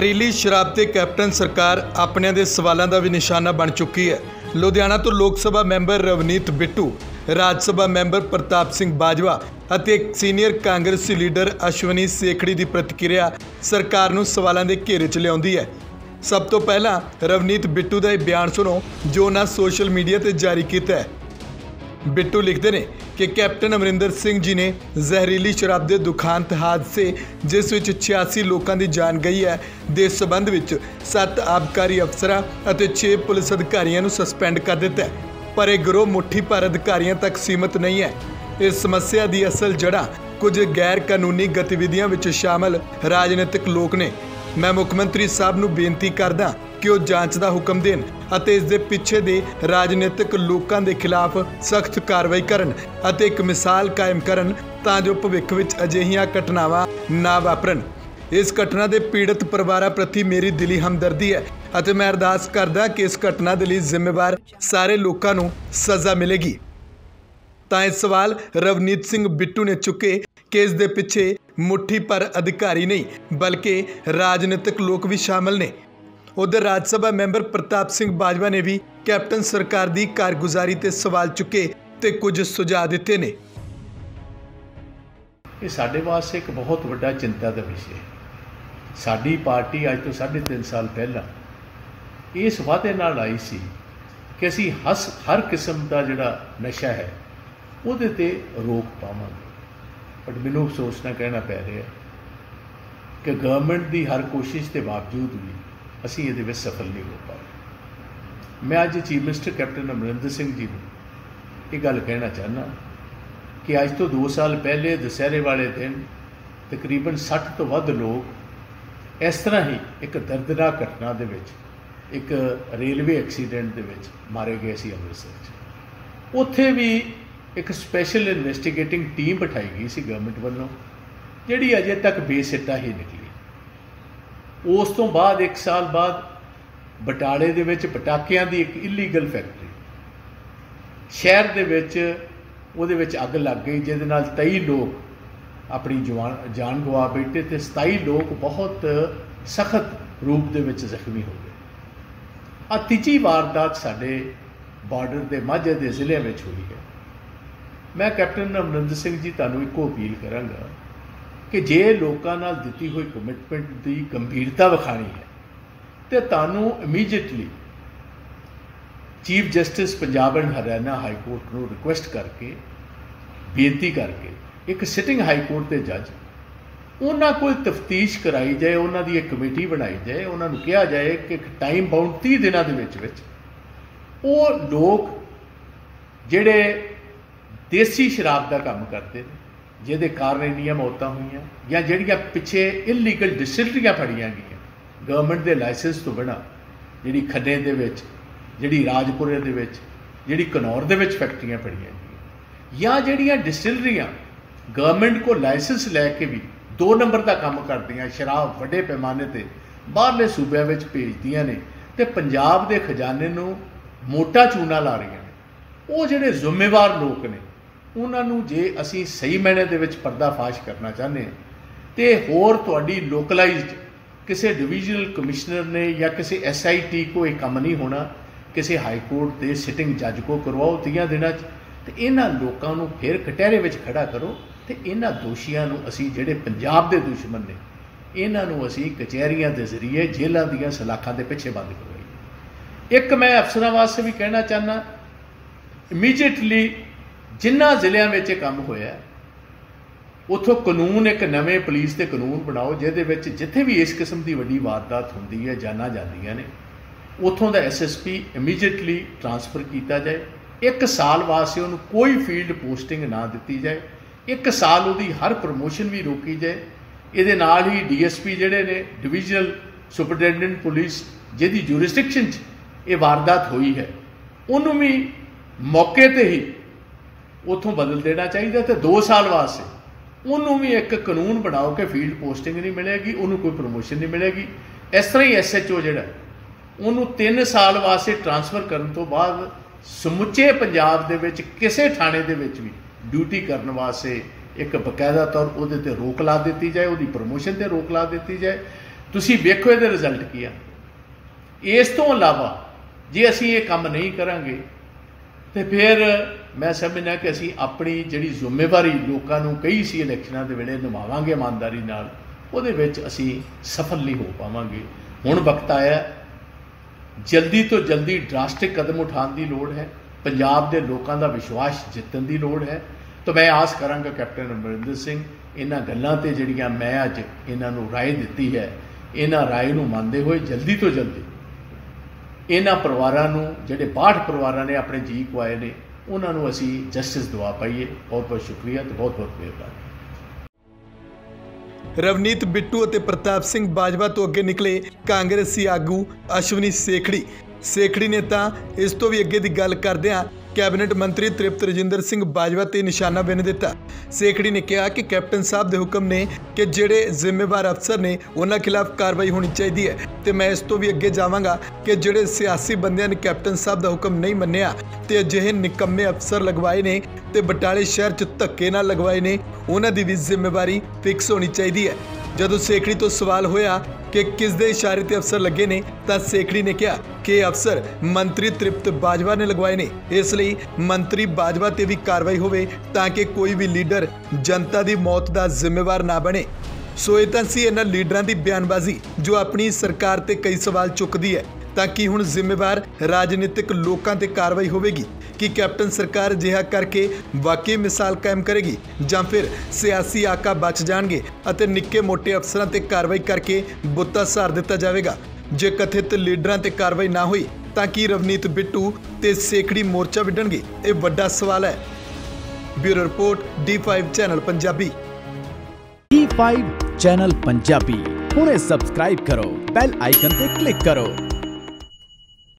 ਜ਼ਹਿਰੀਲੀ ਸ਼ਰਾਬ ਤੇ ਕੈਪਟਨ ਸਰਕਾਰ ਆਪਣਿਆਂ ਦੇ ਸਵਾਲਾਂ ਦਾ ਵੀ ਨਿਸ਼ਾਨਾ ਬਣ ਚੁੱਕੀ ਹੈ। ਲੁਧਿਆਣਾ ਤੋਂ ਲੋਕ ਸਭਾ ਮੈਂਬਰ ਰਵਨੀਤ ਬਿੱਟੂ, ਰਾਜ ਸਭਾ ਮੈਂਬਰ ਪ੍ਰਤਾਪ ਸਿੰਘ ਬਾਜਵਾ ਅਤੇ ਸੀਨੀਅਰ ਕਾਂਗਰਸੀ ਲੀਡਰ ਅਸ਼ਵਨੀ ਸੇਖੜੀ ਦੀ ਪ੍ਰਤੀਕਿਰਿਆ ਸਰਕਾਰ ਨੂੰ ਸਵਾਲਾਂ ਦੇ ਘੇਰੇ 'ਚ ਲਿਆਉਂਦੀ ਹੈ। ਸਭ ਤੋਂ ਪਹਿਲਾਂ ਰਵਨੀਤ ਬਿੱਟੂ ਦਾ ਇਹ ਬਿਆਨ ਸੁਣੋ ਜੋ ਉਹਨਾਂ ਸੋਸ਼ਲ ਮੀਡੀਆ ਤੇ ਜਾਰੀ ਕੀਤਾ ਹੈ। ਬਿੱਟੂ लिखते ने कि कैप्टन अमरिंदर सिंह जी ने ਜ਼ਹਿਰੀਲੀ ਸ਼ਰਾਬ ਦੇ ਦੁਖਾਂਤ ਹਾਦਸੇ ਜਿਸ ਵਿੱਚ 86 ਲੋਕਾਂ ਦੀ ਜਾਨ ਗਈ ਹੈ ਦੇ ਸਬੰਧ ਵਿੱਚ 7 ਆਬਕਾਰੀ ਅਫਸਰਾਂ ਅਤੇ 6 ਪੁਲਿਸ ਅਧਿਕਾਰੀਆਂ ਨੂੰ ਸਸਪੈਂਡ ਕਰ ਦਿੱਤਾ ਹੈ। ਪਰ ਇਹ ਗਿਰੋਹ ਮੁੱਠੀ ਭਰ ਅਧਿਕਾਰੀਆਂ ਤੱਕ ਸੀਮਤ ਨਹੀਂ ਹੈ। ਇਸ ਸਮੱਸਿਆ ਦੀ ਅਸਲ ਜੜ੍ਹਾਂ ਕੁਝ ਗੈਰ ਕਾਨੂੰਨੀ ਗਤੀਵਿਧੀਆਂ ਵਿੱਚ ਸ਼ਾਮਲ ਰਾਜਨੀਤਿਕ ਲੋਕ ਨੇ। मैं मुख मंत्री साहब ਨੂੰ ਬੇਨਤੀ ਕਰਦਾ कि वो जांच का हुक्म देन ਅਤੇ ਇਸ ਦੇ ਪਿੱਛੇ ਦੇ ਰਾਜਨੀਤਿਕ ਲੋਕਾਂ ਦੇ ਖਿਲਾਫ ਸਖਤ ਕਾਰਵਾਈ ਕਰਨ ਅਤੇ ਇੱਕ ਮਿਸਾਲ ਕਾਇਮ ਕਰਨ ਤਾਂ ਜੋ ਭਵਿੱਖ ਵਿੱਚ ਅਜਿਹੀਆਂ ਘਟਨਾਵਾਂ ਨਾ ਵਾਪਰਨ। ਇਸ ਘਟਨਾ ਦੇ ਪੀੜਤ ਪਰਿਵਾਰਾਂ ਪ੍ਰਤੀ ਮੇਰੀ ਦਿਲੀ ਹਮਦਰਦੀ ਹੈ ਅਤੇ ਮੈਂ ਅਰਦਾਸ ਕਰਦਾ ਕਿ ਇਸ ਘਟਨਾ ਦੇ ਲਈ ਜ਼ਿੰਮੇਵਾਰ ਸਾਰੇ ਲੋਕਾਂ ਨੂੰ ਸਜ਼ਾ ਮਿਲੇਗੀ। ਤਾਂ ਇਹ ਸਵਾਲ ਰਵਨੀਤ ਸਿੰਘ ਬਿੱਟੂ ਨੇ ਚੁੱਕੇ ਕਿ ਇਸ ਦੇ ਪਿੱਛੇ ਮੁੱਠੀ ਭਰ ਅਧਿਕਾਰੀ ਨਹੀਂ ਬਲਕਿ ਰਾਜਨੀਤਿਕ ਲੋਕ ਵੀ ਸ਼ਾਮਲ ਨੇ। उधर राज सभा मैंबर प्रताप सिंह बाजवा ने भी कैप्टन सरकार की कारगुजारी ते सवाल चुके ते कुछ सुझाव दिते ने। ये साडे वास्ते एक बहुत वड्डा चिंता का विषय है। साडी पार्टी अज तो 3.5 साल पहला इस वादे नाल आई सी कि असी हर किस्म का जिहड़ा नशा है उहदे ते रोक पावांगे। बट मैनूं अफसोस नाल कहना पै रहा है कि गवर्नमेंट की हर कोशिश के बावजूद भी ਅਸੀਂ ਇਹਦੇ ਵਿੱਚ ਸਫਲ ਨਹੀਂ ਹੋ ਪਾਏ। ਮੈਂ ਅੱਜ chief minister captain Amarinder Singh ji ਨੂੰ ਇਹ ਗੱਲ ਕਹਿਣਾ ਚਾਹੁੰਦਾ ਕਿ ਅੱਜ ਤੋਂ 2 ਸਾਲ ਪਹਿਲੇ ਦੁਸਹਿਰੇ ਵਾਲੇ ਦਿਨ ਤਕਰੀਬਨ 60 ਤੋਂ ਵੱਧ ਲੋਕ ਇਸ ਤਰ੍ਹਾਂ ਹੀ ਇੱਕ ਦਰਦਨਾਕ ਘਟਨਾ ਦੇ ਵਿੱਚ ਇੱਕ ਰੇਲਵੇ ਐਕਸੀਡੈਂਟ ਦੇ ਵਿੱਚ ਮਾਰੇ ਗਏ ਸੀ ਅੰਮ੍ਰਿਤਸਰ 'ਚ। ਉੱਥੇ ਵੀ ਇੱਕ ਸਪੈਸ਼ਲ ਇਨਵੈਸਟੀਗੇਟਿੰਗ ਟੀਮ ਬਿਠਾਈ ਗਈ ਸੀ ਗਵਰਨਮੈਂਟ ਵੱਲੋਂ ਜਿਹੜੀ ਅਜੇ ਤੱਕ ਬੇਸਿੱਟਾ ਹੀ ਨਿਕਲੀ। ਉਸ ਤੋਂ ਬਾਅਦ 1 ਸਾਲ ਬਾਅਦ ਬਟਾਲੇ ਦੇ ਵਿੱਚ ਪਟਾਕਿਆਂ ਦੀ ਇੱਕ ਇਲੀਗਲ ਫੈਕਟਰੀ ਸ਼ਹਿਰ ਦੇ ਵਿੱਚ ਉਹਦੇ ਵਿੱਚ ਅੱਗ ਲੱਗ ਗਈ ਜਿਹਦੇ ਨਾਲ 23 ਲੋਕ ਆਪਣੀ ਜਾਨ ਗਵਾ ਬੈਠੇ ਤੇ 27 ਲੋਕ ਬਹੁਤ ਸਖਤ ਰੂਪ ਦੇ ਵਿੱਚ ਜ਼ਖਮੀ ਹੋ ਗਏ। ਆ ਤੀਜੀ ਵਾਰਦਾਤ ਸਾਡੇ ਬਾਰਡਰ ਦੇ ਮਾਝੇ ਦੇ ਜ਼ਿਲ੍ਹੇ ਵਿੱਚ ਹੋਈ ਹੈ। ਮੈਂ ਕੈਪਟਨ ਅਮਰਿੰਦਰ ਸਿੰਘ ਜੀ ਤੁਹਾਨੂੰ ਇੱਕੋ ਅਪੀਲ ਕਰਾਂਗਾ कि जे लोगों नाल दिती हुई कमिटमेंट की गंभीरता विखानी है तो तुहानूं immediately chief justice Punjab and Haryana high court को रिक्वेस्ट करके बेनती करके एक सिटिंग हाई कोर्ट के जज उन्होंने कोई तफ्तीश कराई जाए, उन्होंने एक कमेटी बनाई जाए, उन्होंने कहा जाए कि एक टाइम बाउंड 30 दिनों के वो लोग जिहड़े देसी शराब का काम करते हैं ਜਿਹਦੇ ਕਾਰਨ ਇੰਨੀਆਂ ਮੌਤਾਂ ਹੋਈਆਂ ਜਾਂ ਜਿਹੜੀਆਂ ਪਿੱਛੇ ਇਲੀਗਲ ਡਿਸਟਿਲਰੀਆਂ ਫੜੀਆਂ ਗਈਆਂ ਗਵਰਨਮੈਂਟ ਦੇ ਲਾਇਸੈਂਸ ਤੋਂ ਬਿਨਾਂ, ਜਿਹੜੀ ਖੰਨੇ ਦੇ ਵਿੱਚ, ਜਿਹੜੀ ਰਾਜਪੁਰੇ ਦੇ ਵਿੱਚ, ਜਿਹੜੀ ਘਨੌਰ ਦੇ ਵਿੱਚ ਫੈਕਟਰੀਆਂ ਫੜੀਆਂ ਗਈਆਂ ਜਾਂ ਜਿਹੜੀਆਂ ਡਿਸਟਿਲਰੀਆਂ ਗਵਰਨਮੈਂਟ ਕੋਲ ਲਾਇਸੈਂਸ ਲੈ ਕੇ ਵੀ 2 ਨੰਬਰ ਦਾ ਕੰਮ ਕਰਦੀਆਂ, ਸ਼ਰਾਬ ਵੱਡੇ ਪੈਮਾਨੇ 'ਤੇ ਬਾਹਰਲੇ ਸੂਬਿਆਂ ਵਿੱਚ ਭੇਜਦੀਆਂ ਨੇ ਤੇ ਪੰਜਾਬ ਦੇ ਖਜ਼ਾਨੇ ਨੂੰ ਮੋਟਾ ਚੂਨਾ ਲਾ ਰਹੀਆਂ ਨੇ। ਉਹ ਜਿਹੜੇ ਜ਼ਿੰਮੇਵਾਰ ਲੋਕ ਨੇ ਉਹਨਾਂ ਨੂੰ ਜੇ ਅਸੀਂ ਸਹੀ ਮਾਇਨੇ ਦੇ ਵਿੱਚ ਪਰਦਾਫਾਸ਼ ਕਰਨਾ ਚਾਹੁੰਦੇ ਹਾਂ ਤੇ ਹੋਰ ਤੁਹਾਡੀ ਲੋਕਲਾਈਜ਼ਡ ਕਿਸੇ ਡਿਵੀਜ਼ਨਲ ਕਮਿਸ਼ਨਰ ਨੇ ਜਾਂ ਕਿਸੇ SIT ਕੋ ਇਹ ਕੰਮ ਨਹੀਂ ਹੋਣਾ, ਕਿਸੇ ਹਾਈ ਕੋਰਟ ਦੇ ਸਿਟਿੰਗ ਜੱਜ ਕੋ ਕਰਵਾਓ 30 ਦਿਨਾਂ 'ਚ ਤੇ ਇਹਨਾਂ ਲੋਕਾਂ ਨੂੰ ਫਿਰ ਕਟਹਿਰੇ ਵਿੱਚ ਖੜਾ ਕਰੋ ਤੇ ਇਹਨਾਂ ਦੋਸ਼ੀਆਂ ਨੂੰ ਅਸੀਂ ਜਿਹੜੇ ਪੰਜਾਬ ਦੇ ਦੁਸ਼ਮਣ ਨੇ ਇਹਨਾਂ ਨੂੰ ਅਸੀਂ ਕਚਹਿਰੀਆਂ ਦੇ ਜ਼ਰੀਏ ਜੇਲ੍ਹਾਂ ਦੀਆਂ ਸਲਾਖਾਂ ਦੇ ਪਿੱਛੇ ਬੰਦ ਕਰਵਾਈਏ। ਇੱਕ ਮੈਂ ਅਫਸਰਾਂ ਵਾਸਤੇ ਵੀ ਕਹਿਣਾ ਚਾਹੁੰਦਾ ਇਮੀਡੀਏਟਲੀ ਜਿਨ੍ਹਾਂ ਜ਼ਿਲ੍ਹਿਆਂ ਵਿੱਚ ਇਹ ਕੰਮ ਹੋਇਆ ਉੱਥੋਂ ਕਾਨੂੰਨ ਇੱਕ ਨਵੇਂ ਪੁਲਿਸ ਦੇ ਕਾਨੂੰਨ ਬਣਾਓ ਜਿਹਦੇ ਵਿੱਚ ਜਿੱਥੇ ਵੀ ਇਸ ਕਿਸਮ ਦੀ ਵੱਡੀ ਵਾਰਦਾਤ ਹੁੰਦੀ ਹੈ, ਜਾਨਾਂ ਜਾਂਦੀਆਂ ਨੇ, ਉੱਥੋਂ ਦਾ SSP ਇਮੀਡੀਏਟਲੀ ਟ੍ਰਾਂਸਫਰ ਕੀਤਾ ਜਾਏ। 1 ਸਾਲ ਵਾਸਤੇ ਉਹਨੂੰ ਕੋਈ ਫੀਲਡ ਪੋਸਟਿੰਗ ਨਾ ਦਿੱਤੀ ਜਾਏ। 1 ਸਾਲ ਉਹਦੀ ਹਰ ਪ੍ਰਮੋਸ਼ਨ ਵੀ ਰੋਕੀ ਜਾਏ। ਇਹਦੇ ਨਾਲ ਹੀ DSP ਜਿਹੜੇ ਨੇ ਡਿਵੀਜ਼ਨਲ ਸੁਪਰਡੈਂਡੈਂਟ ਪੁਲਿਸ ਜਿਹਦੀ ਜੂਰਿਸਡਿਕਸ਼ਨ 'ਚ ਇਹ ਵਾਰਦਾਤ ਹੋਈ ਹੈ ਉਹਨੂੰ ਵੀ ਮੌਕੇ 'ਤੇ ਹੀ ਉੱਥੋਂ ਬਦਲ ਦੇਣਾ ਚਾਹੀਦਾ ਤੇ 2 ਸਾਲ ਵਾਸਤੇ ਉਹਨੂੰ ਵੀ ਇੱਕ ਕਾਨੂੰਨ ਬਣਾਓ ਕਿ ਫੀਲਡ ਪੋਸਟਿੰਗ ਨਹੀਂ ਮਿਲੇਗੀ, ਉਹਨੂੰ ਕੋਈ ਪ੍ਰਮੋਸ਼ਨ ਨਹੀਂ ਮਿਲੇਗੀ। ਇਸ ਤਰ੍ਹਾਂ ਹੀ SHO ਜਿਹੜਾ ਉਹਨੂੰ 3 ਸਾਲ ਵਾਸਤੇ ਟ੍ਰਾਂਸਫਰ ਕਰਨ ਤੋਂ ਬਾਅਦ ਸਮੁੱਚੇ ਪੰਜਾਬ ਦੇ ਵਿੱਚ ਕਿਸੇ ਥਾਣੇ ਦੇ ਵਿੱਚ ਵੀ ਡਿਊਟੀ ਕਰਨ ਵਾਸਤੇ ਇੱਕ ਬਕਾਇਦਾ ਤੌਰ ਉਹਦੇ 'ਤੇ ਰੋਕ ਲਾ ਦਿੱਤੀ ਜਾਏ, ਉਹਦੀ ਪ੍ਰਮੋਸ਼ਨ 'ਤੇ ਰੋਕ ਲਾ ਦਿੱਤੀ ਜਾਏ ਤੁਸੀਂ ਵੇਖੋ ਇਹਦੇ ਰਿਜ਼ਲਟ ਕੀ ਆ। ਇਸ ਤੋਂ ਇਲਾਵਾ ਜੇ ਅਸੀਂ ਇਹ ਕੰਮ ਨਹੀਂ ਕਰਾਂਗੇ ਤੇ ਫਿਰ ਮੈਂ ਸਮਝਦਾ ਕਿ ਅਸੀਂ ਆਪਣੀ ਜਿਹੜੀ ਜ਼ਿੰਮੇਵਾਰੀ ਲੋਕਾਂ ਨੂੰ ਕਹੀ ਸੀ ਇਲੈਕਸ਼ਨਾਂ ਦੇ ਵੇਲੇ ਨਿਭਾਵਾਂਗੇ ਇਮਾਨਦਾਰੀ ਨਾਲ, ਉਹਦੇ ਵਿੱਚ ਅਸੀਂ ਸਫਲ ਨਹੀਂ ਹੋ ਪਾਵਾਂਗੇ। ਹੁਣ ਵਕਤ ਆਇਆ ਜਲਦੀ ਤੋਂ ਜਲਦੀ ਡਰਾਸਟਿਕ ਕਦਮ ਉਠਾਉਣ ਦੀ ਲੋੜ ਹੈ। ਪੰਜਾਬ ਦੇ ਲੋਕਾਂ ਦਾ ਵਿਸ਼ਵਾਸ ਜਿੱਤਣ ਦੀ ਲੋੜ ਹੈ। ਤਾਂ ਮੈਂ ਆਸ ਕਰਾਂਗਾ ਕੈਪਟਨ ਅਮਰਿੰਦਰ ਸਿੰਘ ਇਹਨਾਂ ਗੱਲਾਂ 'ਤੇ ਜਿਹੜੀਆਂ ਮੈਂ ਅੱਜ ਇਹਨਾਂ ਨੂੰ ਰਾਏ ਦਿੱਤੀ ਹੈ, ਇਹਨਾਂ ਰਾਏ ਨੂੰ ਮੰਨਦੇ ਹੋਏ ਜਲਦੀ ਤੋਂ ਜਲਦੀ ਇਹਨਾਂ ਪਰਿਵਾਰਾਂ ਨੂੰ, ਜਿਹੜੇ 62 ਪਰਿਵਾਰਾਂ ਨੇ ਆਪਣੇ ਜੀਅ ਗਵਾਏ ਨੇ, ਉਹਨਾਂ ਨੂੰ ਅਸੀਂ ਜਸਟਿਸ ਦਿਵਾ ਪਾਈਏ। ਬਹੁਤ ਬਹੁਤ ਸ਼ੁਕਰੀਆ ਤੇ ਬਹੁਤ ਬਹੁਤ ਮਿਹਰਬਾਨੀ। ਰਵਨੀਤ ਬਿੱਟੂ ਅਤੇ ਪ੍ਰਤਾਪ ਸਿੰਘ ਬਾਜਵਾ ਤੋਂ ਅੱਗੇ ਨਿਕਲੇ ਕਾਂਗਰਸੀ ਆਗੂ ਅਸ਼ਵਨੀ ਸੇਖੜੀ ਨੇ ਤਾਂ ਇਸ ਤੋਂ ਵੀ ਅੱਗੇ ਦੀ ਗੱਲ ਕਰਦਿਆਂ ਕੈਬਨਿਟ ਮੰਤਰੀ ਤ੍ਰਿਪਤ ਰਜਿੰਦਰ ਸਿੰਘ ਬਾਜਵਾ ਤੇ ਨਿਸ਼ਾਨਾ ਬਿੰਨ ਦਿੱਤਾ। ਸੇਖੜੀ ਨੇ ਕਿਹਾ ਕਿ ਕੈਪਟਨ ਸਾਹਿਬ ਦੇ ਹੁਕਮ ਨੇ ਕਿ ਜਿਹੜੇ ਜ਼ਿੰਮੇਵਾਰ ਅਫਸਰ ਨੇ ਉਹਨਾਂ ਖਿਲਾਫ ਕਾਰਵਾਈ ਹੋਣੀ ਚਾਹੀਦੀ ਹੈ ਤੇ ਮੈਂ ਇਸ ਤੋਂ ਵੀ ਅੱਗੇ ਜਾਵਾਂਗਾ ਕਿ ਜਿਹੜੇ ਸਿਆਸੀ ਬੰਦਿਆਂ ਨੇ ਕੈਪਟਨ ਸਾਹਿਬ ਦਾ ਹੁਕਮ ਨਹੀਂ ਮੰਨਿਆ ਤੇ ਅਜਿਹੇ ਨਿਕੰਮੇ ਅਫਸਰ ਲਗਵਾਏ ਨੇ ਤੇ ਬਟਾਲੇ ਸ਼ਹਿਰ 'ਚ ਧੱਕੇ ਨਾਲ ਲਗਵਾਏ ਨੇ, ਉਹਨਾਂ ਦੀ ਵੀ ਜ਼ਿੰਮੇਵਾਰੀ ਫਿਕਸ ਹੋਣੀ ਚਾਹੀਦੀ ਹੈ। ਜਦੋਂ ਸੇਖੜੀ ਤੋਂ ਸਵਾਲ ਹੋਇਆ ਕਿ ਕਿਸ ਦੇ ਇਸ਼ਾਰੇ ਤੇ ਅਫਸਰ ਲੱਗੇ ਨੇ ਤਾਂ ਸੇਖੜੀ ਨੇ ਕਿਹਾ ਕਿ ਇਹ ਅਫਸਰ ਮੰਤਰੀ ਤ੍ਰਿਪਤ ਬਾਜਵਾ ਨੇ ਲਗਵਾਏ ਨੇ, ਇਸ ਲਈ ਮੰਤਰੀ ਬਾਜਵਾ ਤੇ ਵੀ ਕਾਰਵਾਈ ਹੋਵੇ ਤਾਂ ਕਿ ਕੋਈ ਵੀ ਲੀਡਰ ਜਨਤਾ ਦੀ ਮੌਤ ਦਾ ਜ਼ਿੰਮੇਵਾਰ ਨਾ ਬਣੇ। ਸੋ ਇਹ ਤਾਂ ਸੀ ਇਹਨਾਂ ਲੀਡਰਾਂ ਦੀ ਬਿਆਨਬਾਜ਼ੀ ਜੋ ਆਪਣੀ ਸਰਕਾਰ ਤੇ ਕਈ ਸਵਾਲ ਚੁੱਕਦੀ ਹੈ। ਤਾਂ ਕਿ ਹੁਣ ਜ਼ਿੰਮੇਵਾਰ ਰਾਜਨੀਤਿਕ ਲੋਕਾਂ ਤੇ ਕਾਰਵਾਈ ਹੋਵੇਗੀ ਕਿ ਕੈਪਟਨ ਸਰਕਾਰ ਅਜਿਹਾ ਕਰਕੇ ਵਾਕਈ ਮਿਸਾਲ ਕਾਇਮ ਕਰੇਗੀ ਜਾਂ ਫਿਰ ਸਿਆਸੀ ਆਕਾ ਬਚ ਜਾਣਗੇ ਅਤੇ ਨਿੱਕੇ ਮੋਟੇ ਅਫਸਰਾਂ ਤੇ ਕਾਰਵਾਈ ਕਰਕੇ ਬੁੱਤਾ ਸਹਾਰ ਦਿੱਤਾ ਜਾਵੇਗਾ। ਜੇ ਕਥਿਤ ਲੀਡਰਾਂ ਤੇ ਕਾਰਵਾਈ ਨਾ ਹੋਈ ਤਾਂ ਕੀ ਰਵਨੀਤ ਬਿੱਟੂ ਤੇ ਸੇਖੜੀ ਮੋਰਚਾ ਵਿੱਢਣਗੇ? ਇਹ ਵੱਡਾ ਸਵਾਲ ਹੈ। Bureau report D5 channel Punjabi. D5 channel Punjabi ਹੁਣੇ ਸਬਸਕ੍ਰਾਈਬ ਕਰੋ, ਬੈਲ ਆਈਕਨ ਤੇ ਕਲਿੱਕ ਕਰੋ।